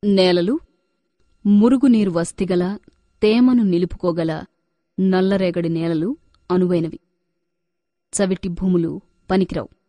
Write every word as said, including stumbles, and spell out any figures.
నేలలు మురుగునీరు వస్తిగల తేమను నిలుపుకోగల నల్లరేగడి నేలలు అనువైనవి. చవిటి భూములు పనికిరావు.